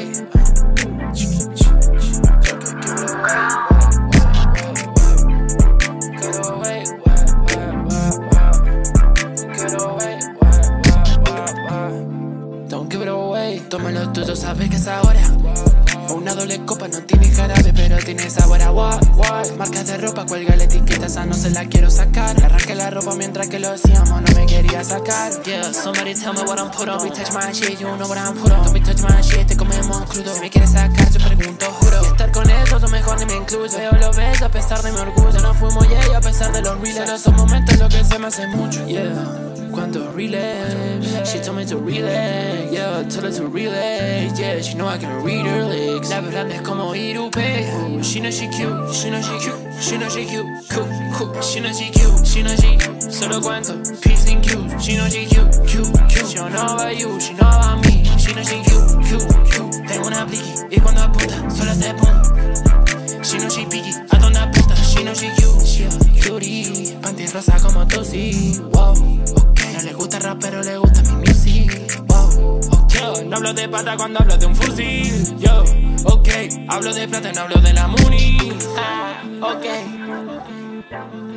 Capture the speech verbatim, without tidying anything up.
away. Don't give it away. Tómalo tú, tú sabes que es ahora. Una doble copa no tiene jarabe, pero tiene sabor a what, what. Marcas de ropa, cuelga la etiqueta, esa no se la quiero sacar. Le arranqué la ropa mientras que lo hacíamos, no me quería sacar. Yeah, somebody tell me what I'm put on. Don't be touch my shit, you know what I'm put on. Don't be touch my shit, te comemos crudo. Si me quieres sacar, yo pregunto, juro. Y estar con eso, yo mejor ni me incluyo. Veo lo ves a pesar de mi orgullo. No fuimos yeah, a pesar de los reels. Pero esos momentos lo que se me hace mucho, yeah. Cuando relay, she told me to relay, yeah, tell her to relay, yeah, she know I can read her legs. La verdad es como Irupe. She know she cute, she know she cute, she know she cute, cool, cool. She know she cute, she know she cute. Solo cuento, P's and Q's. She know she cute, cute, cute. She don't know about you, she know about me. She know she cute, cute, cute. Tengo una pliqui y cuando apunta, solo hace pum. She know she picky, a donde apunta. She know she cute, she a cutie. Panty rosa como tú, sí, wow. No le gusta el rap, pero le gusta mi music. Wow, okay. Yo no hablo de pata cuando hablo de un fusil. Yo, ok, hablo de plata, no hablo de la money. Ah, ok.